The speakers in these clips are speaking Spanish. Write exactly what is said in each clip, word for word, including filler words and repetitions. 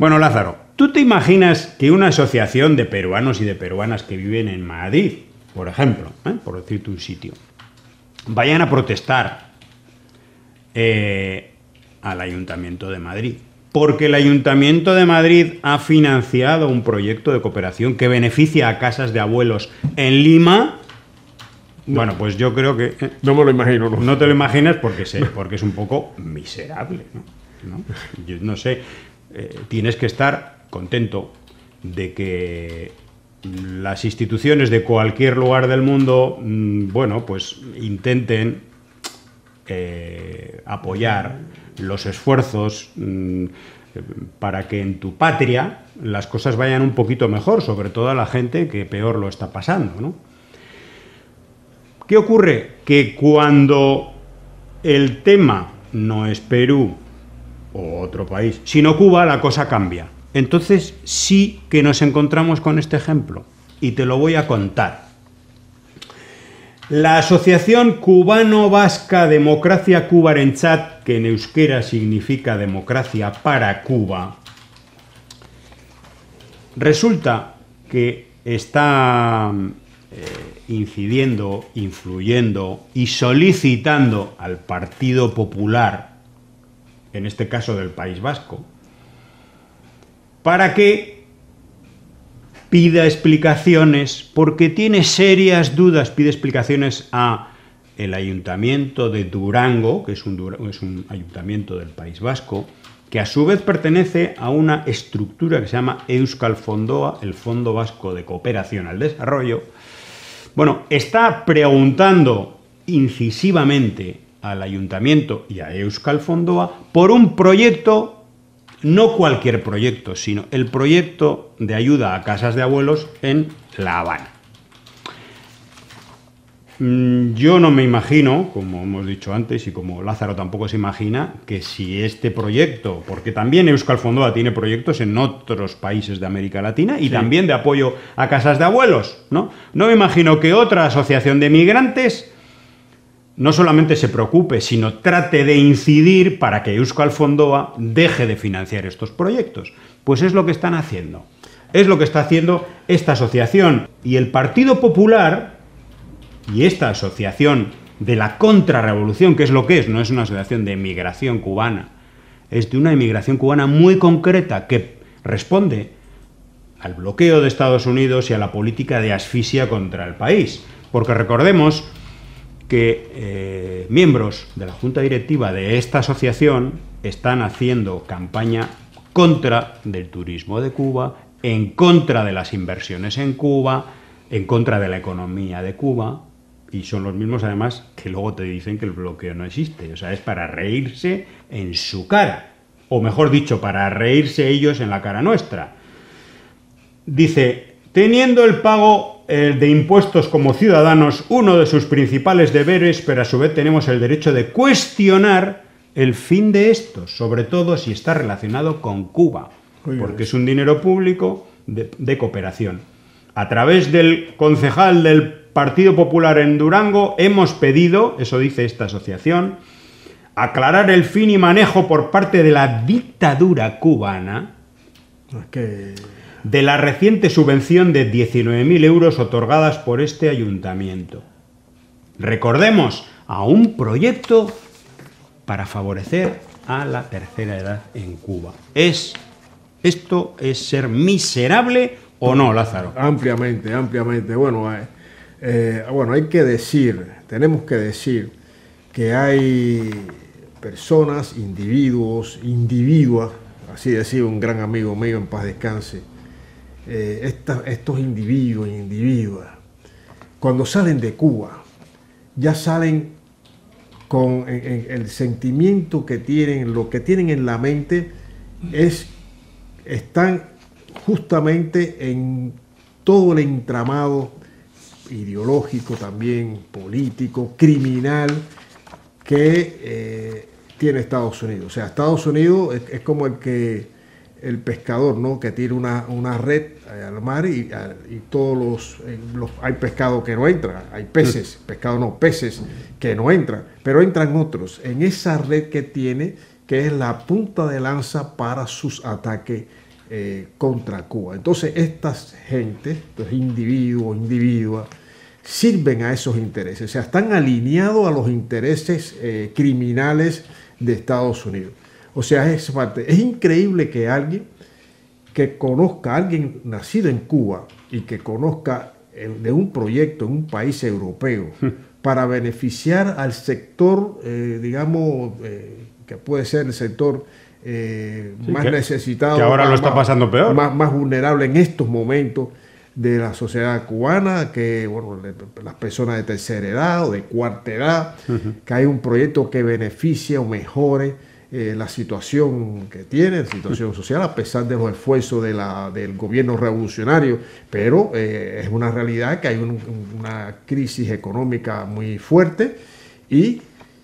Bueno, Lázaro, ¿tú te imaginas que una asociación de peruanos y de peruanas que viven en Madrid, por ejemplo, ¿eh? por decirte un sitio, vayan a protestar eh, al Ayuntamiento de Madrid? Porque el Ayuntamiento de Madrid ha financiado un proyecto de cooperación que beneficia a casas de abuelos en Lima. No. Bueno, pues yo creo que... Eh, no me lo imagino, ¿no? No te lo imaginas porque, sé, porque es un poco miserable, ¿no? ¿No? Yo no sé, eh, tienes que estar contento de que las instituciones de cualquier lugar del mundo, mmm, bueno, pues intenten eh, apoyar los esfuerzos mmm, para que en tu patria las cosas vayan un poquito mejor, sobre todo a la gente que peor lo está pasando, ¿no? ¿Qué ocurre? Que cuando el tema no es Perú o otro país, sino Cuba, la cosa cambia. Entonces sí que nos encontramos con este ejemplo y te lo voy a contar. La Asociación Cubano-Vasca Democracia Cubarenchat, que en euskera significa Democracia para Cuba, resulta que está eh, incidiendo, influyendo y solicitando al Partido Popular, en este caso del País Vasco, para que pida explicaciones, porque tiene serias dudas, pide explicaciones a el Ayuntamiento de Durango, que es un, es un ayuntamiento del País Vasco, que a su vez pertenece a una estructura que se llama Euskal Fondoa, el Fondo Vasco de Cooperación al Desarrollo. Bueno, está preguntando incisivamente al Ayuntamiento y a Euskal Fondoa por un proyecto, no cualquier proyecto, sino el proyecto de ayuda a casas de abuelos en La Habana. Yo no me imagino, como hemos dicho antes y como Lázaro tampoco se imagina, que si este proyecto, porque también Euskal Fondoa tiene proyectos en otros países de América Latina y sí, también de apoyo a casas de abuelos, ¿no? No me imagino que otra asociación de migrantes no solamente se preocupe, sino trate de incidir para que Euskal Fondoa deje de financiar estos proyectos. Pues es lo que están haciendo. Es lo que está haciendo esta asociación. Y el Partido Popular y esta asociación de la contrarrevolución, que es lo que es, no es una asociación de emigración cubana, es de una emigración cubana muy concreta que responde al bloqueo de Estados Unidos y a la política de asfixia contra el país. Porque recordemos que eh, miembros de la junta directiva de esta asociación están haciendo campaña contra del turismo de Cuba, en contra de las inversiones en Cuba, en contra de la economía de Cuba, y son los mismos además que luego te dicen que el bloqueo no existe. O sea, es para reírse en su cara, o mejor dicho, para reírse ellos en la cara nuestra. Dice, teniendo el pago de impuestos como ciudadanos uno de sus principales deberes, pero a su vez tenemos el derecho de cuestionar el fin de estos, sobre todo si está relacionado con Cuba, porque es un dinero público de, de cooperación. A través del concejal del Partido Popular en Durango hemos pedido, eso dice esta asociación, aclarar el fin y manejo por parte de la dictadura cubana que... de la reciente subvención de diecinueve mil euros otorgadas por este ayuntamiento. Recordemos, a un proyecto para favorecer a la tercera edad en Cuba. ¿Es, ¿Esto es ser miserable o no, Lázaro? Ampliamente, ampliamente. Bueno, eh, eh, bueno, hay que decir, tenemos que decir que hay personas, individuos, individuas, así decía un gran amigo mío, en paz descanse, eh, esta, estos individuos e individuas, cuando salen de Cuba, ya salen con en, en el sentimiento que tienen, lo que tienen en la mente es, están justamente en todo el entramado ideológico también, político, criminal que eh, tiene Estados Unidos. O sea, Estados Unidos es, es como el que el pescador, ¿no? Que tira una, una red al mar y, y todos los, los... Hay pescado que no entra, hay peces, pescado no, peces que no entran, pero entran otros en esa red que tiene, que es la punta de lanza para sus ataques eh, contra Cuba. Entonces estas gentes, estos individuos, individuas, sirven a esos intereses, o sea, están alineados a los intereses eh, criminales de Estados Unidos. O sea, es parte. Es increíble que alguien que conozca, alguien nacido en Cuba y que conozca de un proyecto en un país europeo para beneficiar al sector, eh, digamos, eh, que puede ser el sector eh, sí, más que, necesitado, que ahora más, lo está pasando peor, más, más vulnerable en estos momentos de la sociedad cubana, que bueno, las personas de tercera edad o de cuarta edad, uh-huh. que hay un proyecto que beneficie o mejore Eh, la situación que tiene, la situación social, a pesar de los esfuerzos de la, del gobierno revolucionario, pero eh, es una realidad que hay un, una crisis económica muy fuerte y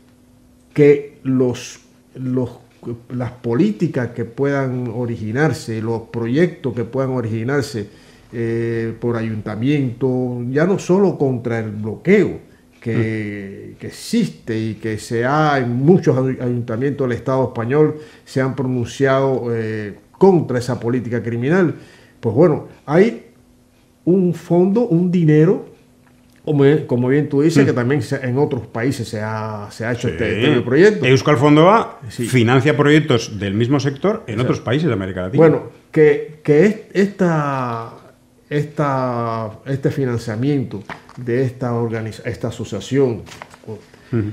que los, los, las políticas que puedan originarse, los proyectos que puedan originarse eh, por ayuntamiento, ya no solo contra el bloqueo, Que, que existe y que se ha en muchos ayuntamientos del Estado español se han pronunciado eh, contra esa política criminal. Pues bueno, hay un fondo, un dinero, como, como bien tú dices, mm. que también se, en otros países se ha, se ha hecho sí. este, este proyecto. Euskal Fondoa sí. financia proyectos del mismo sector en Exacto. otros países de América Latina. Bueno, que, que esta, esta, este financiamiento de esta, organiza esta asociación uh-huh.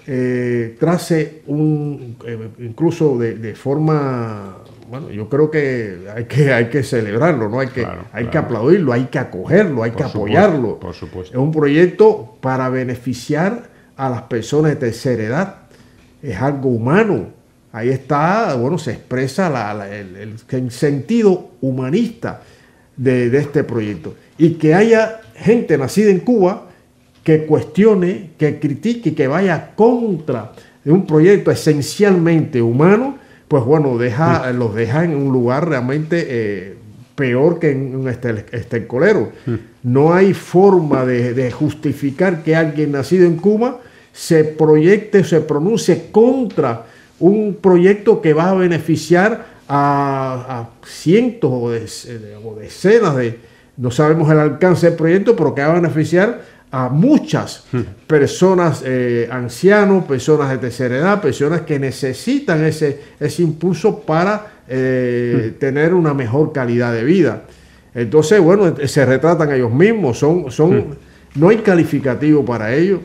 eh, trace un eh, incluso de, de forma, bueno, yo creo que hay que, hay que celebrarlo, ¿no? Hay que, claro, hay claro. que aplaudirlo, hay que acogerlo, hay por que supuesto, apoyarlo. Por supuesto. Es un proyecto para beneficiar a las personas de tercera edad. Es algo humano. Ahí está, bueno, se expresa la, la, el, el, el sentido humanista de, de este proyecto. Y que haya gente nacida en Cuba que cuestione, que critique y que vaya contra de un proyecto esencialmente humano, pues bueno, deja, sí. los deja en un lugar realmente eh, peor que en un estercolero. Sí. No hay forma de, de justificar que alguien nacido en Cuba se proyecte, se pronuncie contra un proyecto que va a beneficiar a, a cientos o, de, o decenas de, no sabemos el alcance del proyecto, pero que va a beneficiar a muchas personas, eh, ancianos, personas de tercera edad, personas que necesitan ese, ese impulso para eh, mm. tener una mejor calidad de vida. Entonces, bueno, se retratan ellos mismos, son, son, mm. no hay calificativo para ellos.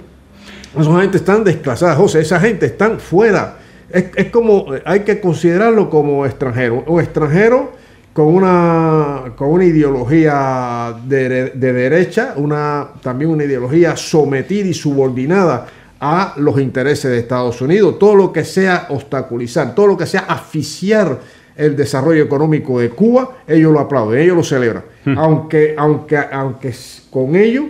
Esa gente están desclasada, José, esa gente están fuera. Es, es como, hay que considerarlo como extranjero, o extranjero con una, con una ideología de, de derecha, una, también una ideología sometida y subordinada a los intereses de Estados Unidos. Todo lo que sea obstaculizar, todo lo que sea asfixiar el desarrollo económico de Cuba, ellos lo aplauden, ellos lo celebran. Hmm. Aunque, aunque, aunque con ello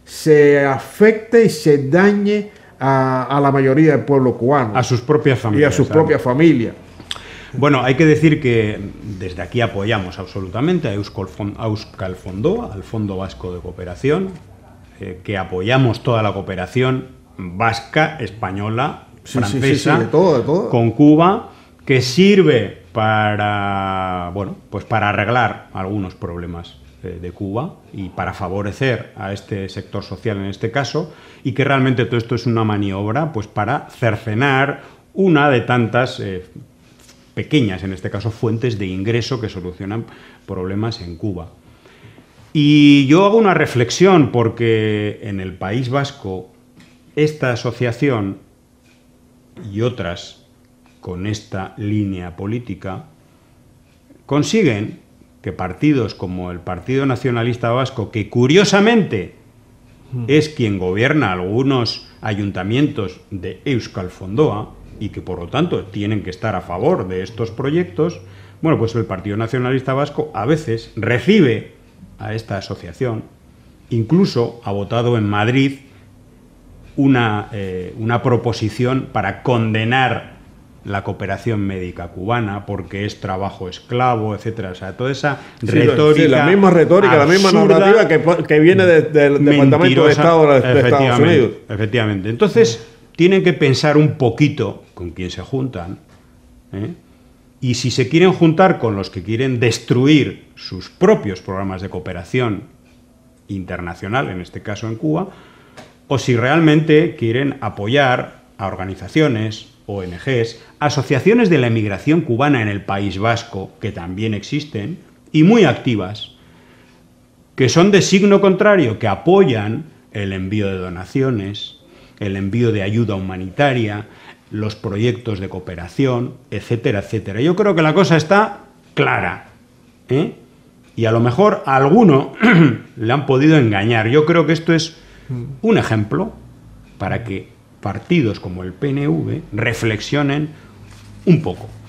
se afecte y se dañe a, a la mayoría del pueblo cubano. A sus propias familias. Y a sus ¿sabes? propias familias. Bueno, hay que decir que desde aquí apoyamos absolutamente a Euskal Fondoa, al Fondo Vasco de Cooperación, eh, que apoyamos toda la cooperación vasca, española, sí, francesa, sí, sí, sí, de todo, de todo. Con Cuba, que sirve para, bueno, pues para arreglar algunos problemas eh, de Cuba y para favorecer a este sector social en este caso, y que realmente todo esto es una maniobra pues para cercenar una de tantas eh, pequeñas, en este caso, fuentes de ingreso que solucionan problemas en Cuba. Y yo hago una reflexión porque en el País Vasco esta asociación y otras con esta línea política consiguen que partidos como el Partido Nacionalista Vasco, que curiosamente es quien gobierna algunos ayuntamientos de Euskal Fondoa, y que por lo tanto tienen que estar a favor de estos proyectos, bueno, pues el Partido Nacionalista Vasco a veces recibe a esta asociación, incluso ha votado en Madrid una, eh, una proposición para condenar la cooperación médica cubana porque es trabajo esclavo, etcétera. O sea, toda esa sí, retórica. Sí, la misma retórica, absurda, la misma narrativa que, que viene de, de, del Departamento de Estado de, de Estados Unidos. Efectivamente. Entonces, tienen que pensar un poquito con quién se juntan, ¿eh? y si se quieren juntar con los que quieren destruir sus propios programas de cooperación internacional, en este caso en Cuba, o si realmente quieren apoyar a organizaciones, O N Ges, asociaciones de la emigración cubana en el País Vasco, que también existen, y muy activas, que son de signo contrario, que apoyan el envío de donaciones, el envío de ayuda humanitaria, los proyectos de cooperación, etcétera, etcétera. Yo creo que la cosa está clara, ¿eh? Y a lo mejor a alguno le han podido engañar. Yo creo que esto es un ejemplo para que partidos como el P N V reflexionen un poco.